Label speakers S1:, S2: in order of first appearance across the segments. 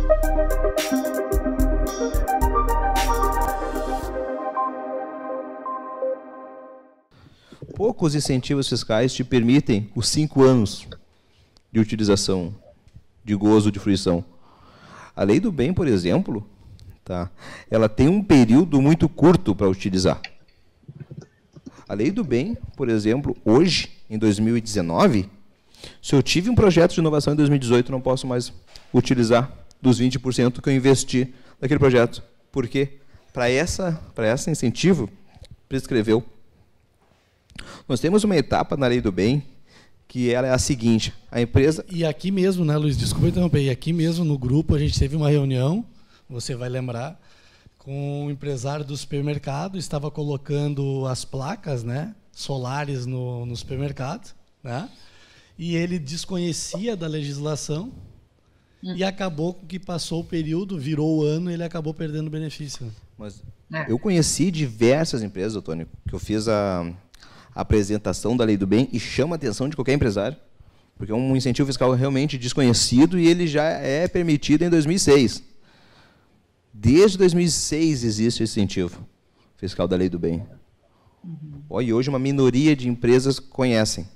S1: Poucos incentivos fiscais te permitem os 5 anos de utilização, de gozo, de fruição. A lei do bem, por exemplo, tá, ela tem um período muito curto para utilizar. A lei do bem, por exemplo, hoje, em 2019, se eu tive um projeto de inovação em 2018, não posso mais utilizar dos 20% que eu investi naquele projeto. Por quê? Para esse incentivo, prescreveu. Nós temos uma etapa na lei do bem que ela é a seguinte: a empresa...
S2: E aqui mesmo, né, Luiz, desculpa interromper, e aqui mesmo no grupo a gente teve uma reunião, você vai lembrar, com um empresário do supermercado, estava colocando as placas, né, solares no supermercado, né, e ele desconhecia da legislação e acabou que passou o período, virou o ano e ele acabou perdendo o benefício.
S1: Mas eu conheci diversas empresas, Antônio, que eu fiz a apresentação da lei do bem e chama a atenção de qualquer empresário, porque é um incentivo fiscal realmente desconhecido e ele já é permitido em 2006. Desde 2006 existe esse incentivo fiscal da lei do bem. E hoje uma minoria de empresas conhecem.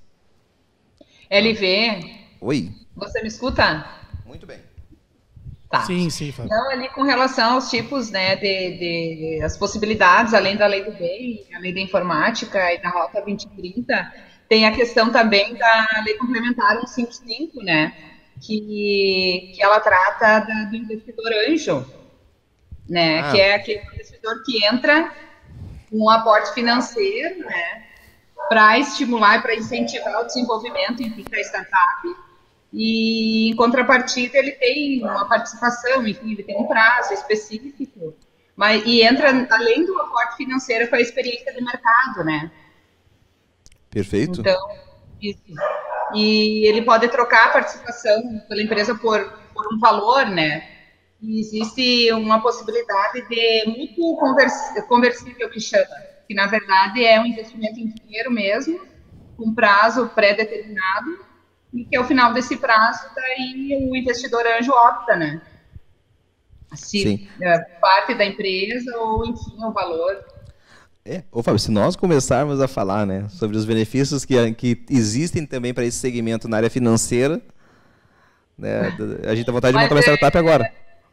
S3: LV.
S1: Oi.
S3: Você me escuta?
S1: Muito bem.
S3: Tá.
S2: Sim, sim, Fábio.
S3: Então, ali com relação aos tipos, né, as possibilidades, além da lei do bem, a lei da informática e da Rota 2030, tem a questão também da lei complementar 155, né, que ela trata do investidor anjo, né, que é aquele investidor que entra com um aporte financeiro, né, para estimular e para incentivar o desenvolvimento, enfim, da startup. E, em contrapartida, ele tem uma participação, enfim, ele tem um prazo específico, e entra, além do aporte financeiro, com a experiência de mercado, né?
S1: Perfeito.
S3: Então, isso. E ele pode trocar a participação pela empresa por um valor, né? E existe uma possibilidade de mútuo conversível, que chama, que, na verdade, é um investimento em dinheiro mesmo, com prazo pré-determinado, e que ao final desse prazo, daí o investidor anjo opta, né? Se parte da empresa ou, enfim, o valor.
S1: Fábio, se nós começarmos a falar, né, sobre os benefícios que existem também para esse segmento na área financeira, né, a gente tem vontade de montar uma startup agora.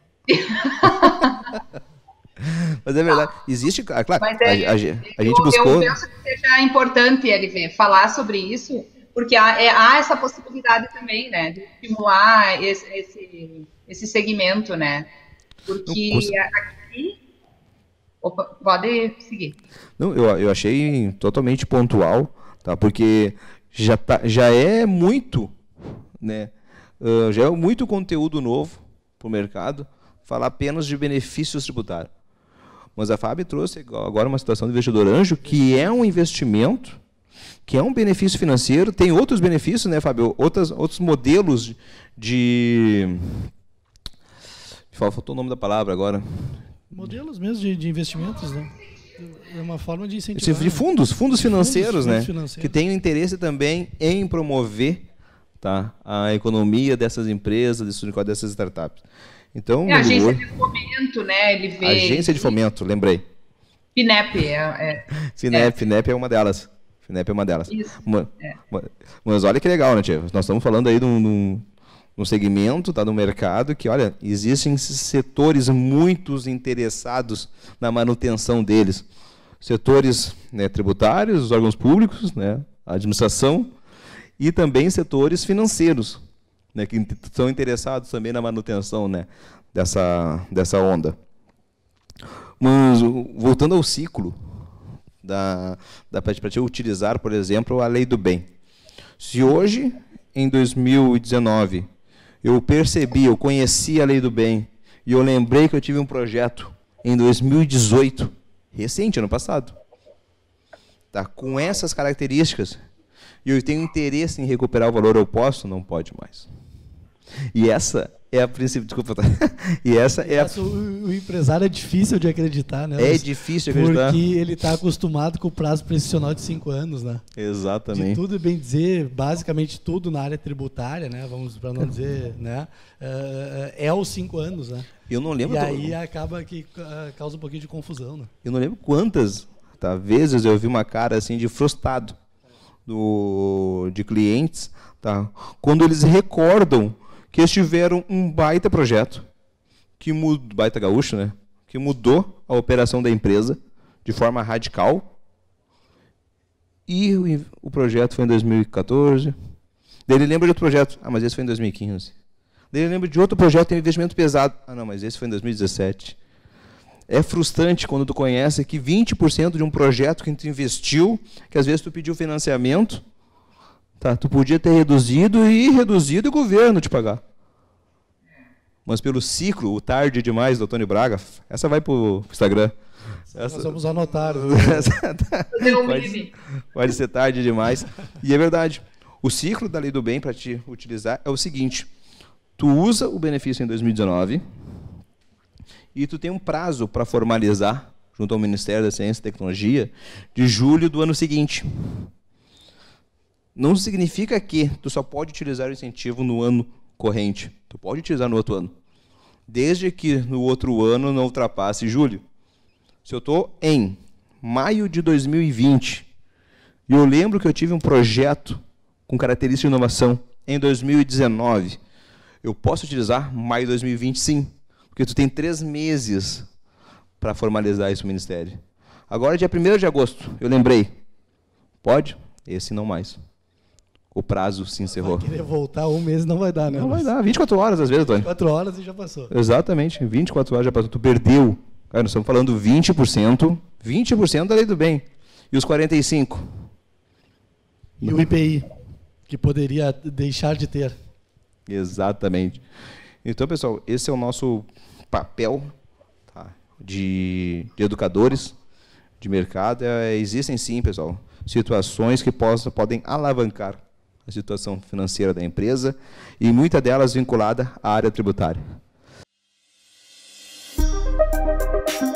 S1: Mas é verdade, existe, claro, a gente buscou...
S3: Eu penso que seja importante, LV, falar sobre isso, porque há essa possibilidade também, né, de estimular esse segmento, né, porque aqui... Opa, pode seguir.
S1: Não, eu achei totalmente pontual, tá, porque já é muito, né, já é muito conteúdo novo para o mercado, falar apenas de benefícios tributários. Mas a Fábio trouxe agora uma situação de investidor anjo, que é um investimento, que é um benefício financeiro, tem outros benefícios, né, Fábio? Outros modelos de... Faltou o nome da palavra agora.
S2: Modelos mesmo de investimentos, né? É uma forma de incentivar.
S1: De fundos financeiros, né? Que têm interesse também em promover, tá, a economia dessas empresas, dessas startups. Então,
S3: a agência de fomento, né? Ele vê...
S1: Agência de fomento, lembrei.
S3: FINEP.
S1: FINEP é uma delas. FINEP é uma delas.
S3: Isso.
S1: Mas olha que legal, né, tia? Nós estamos falando aí de um segmento, tá, no mercado, que, olha, existem setores muito interessados na manutenção deles. Setores, né, tributários, os órgãos públicos, né, a administração, e também setores financeiros, né, que estão interessados também na manutenção, né, dessa onda. Mas, voltando ao ciclo, para te utilizar, por exemplo, a lei do bem. Se hoje, em 2019, eu conheci a lei do bem, e eu lembrei que eu tive um projeto em 2018, recente, ano passado, tá, com essas características, e eu tenho interesse em recuperar o valor, eu posso? Não pode mais. E essa É a princípio, desculpa. Tá? E essa é a...
S2: O empresário é difícil de acreditar, né?
S1: É difícil de acreditar.
S2: Porque ele está acostumado com o prazo prescricional de 5 anos, né?
S1: Exatamente.
S2: De tudo, bem dizer, basicamente tudo na área tributária, né? Vamos para não dizer, né? É os 5 anos, né?
S1: Eu não lembro.
S2: E aí acaba que causa um pouquinho de confusão, né?
S1: Eu não lembro quantas vezes eu vi uma cara assim de frustrado de clientes, tá? Quando eles recordam que eles tiveram um baita projeto, baita gaúcho, né? Que mudou a operação da empresa de forma radical. E o projeto foi em 2014. Daí ele lembra de outro projeto. Ah, mas esse foi em 2015. Daí ele lembra de outro projeto que tem investimento pesado. Ah, não, mas esse foi em 2017. É frustrante quando tu conhece que 20% de um projeto que tu investiu, que às vezes tu pediu financiamento, tá? Tu podia ter reduzido o governo te pagar. Mas pelo ciclo, o tarde demais do Antônio Braga, essa vai para o Instagram.
S2: Nós vamos anotar.
S1: Pode ser tarde demais. E é verdade. O ciclo da Lei do Bem para te utilizar é o seguinte. Tu usa o benefício em 2019 e tu tem um prazo para formalizar, junto ao Ministério da Ciência e Tecnologia, de julho do ano seguinte. Não significa que tu só pode utilizar o incentivo no ano corrente. Tu pode utilizar no outro ano. Desde que no outro ano não ultrapasse julho. Se eu estou em maio de 2020 e eu lembro que eu tive um projeto com característica de inovação em 2019, eu posso utilizar maio de 2020 sim, porque tu tem 3 meses para formalizar isso no Ministério. Agora, dia 1º de agosto, eu lembrei. Pode? Esse não mais. O prazo se encerrou.
S2: Vai querer voltar 1 mês não vai dar, né?
S1: Não vai dar. 24 horas às vezes, Antônio.
S2: 24 horas e já passou.
S1: Exatamente. 24 horas já passou. Tu perdeu. Cara, nós estamos falando 20%. 20% da Lei do Bem. E os 45%?
S2: E o IPI, que poderia deixar de ter.
S1: Exatamente. Então, pessoal, esse é o nosso papel, tá, de educadores de mercado. Existem sim, pessoal, situações que podem alavancar a situação financeira da empresa e muitas delas vinculadas à área tributária.